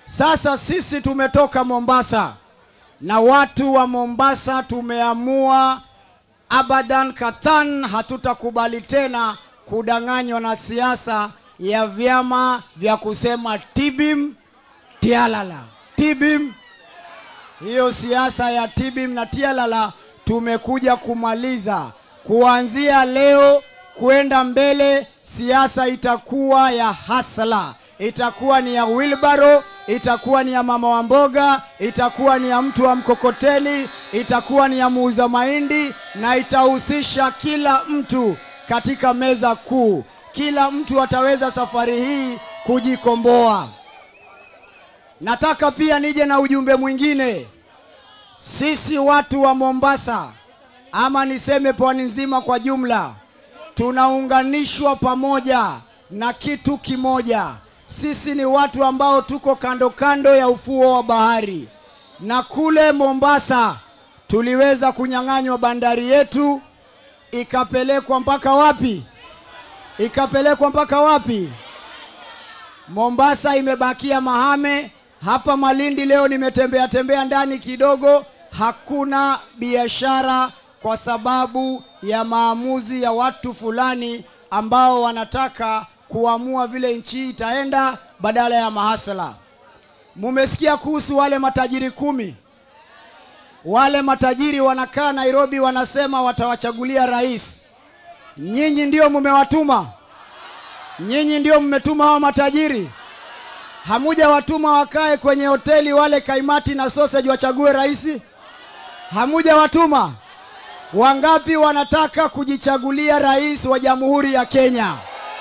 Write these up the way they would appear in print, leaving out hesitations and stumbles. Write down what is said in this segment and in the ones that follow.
Sasa sisi tumetoka Mombasa na watu wa Mombasa tumeamua abadan katan hatutakubali tena kudanganywa na siasa ya vyama vya kusema tibim tialala. Tibim, hiyo siasa ya tibim na tialala tumekuja kumaliza. Kuanzia leo kwenda mbele siasa itakuwa ya hasla, itakuwa ni ya wilbaro, itakuwa ni ya mama wa mboga, itakuwa ni ya mtu wa mkokoteni, itakuwa ni ya muuza mahindi, na itahusisha kila mtu katika meza kuu. Kila mtu ataweza safari hii kujikomboa. Nataka pia nije na ujumbe mwingine. Sisi watu wa Mombasa, ama niseme pwani nzima kwa jumla, tunaunganishwa pamoja na kitu kimoja. Sisi ni watu ambao tuko kando kando ya ufuo wa bahari. Na kule Mombasa tuliweza kunyang'anywa bandari yetu, ikapelekwa mpaka wapi? Ikapelekwa mpaka wapi? Mombasa imebakia mahame. Hapa Malindi leo nimetembea ndani kidogo, hakuna biashara kwa sababu ya maamuzi ya watu fulani ambao wanataka kuamua vile nchi itaenda badala ya mahasala. Mumesikia kuhusu wale matajiri 10? Wale matajiri wanakaa Nairobi wanasema watawachagulia rais. Nyinyi ndio mumewatuma? Nyinyi ndio mmetuma hao matajiri? Hamuja watuma wakae kwenye hoteli wale kaimati na sausage wachague rais? Hamuja watuma? Wangapi wanataka kujichagulia rais wa Jamhuri ya Kenya?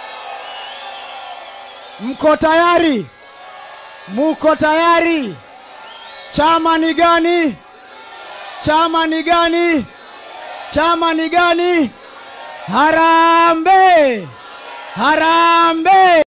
Mko tayari? Muko tayari? Chama ni gani? Chama ni gani? Chama ni gani? Harambee! Harambee!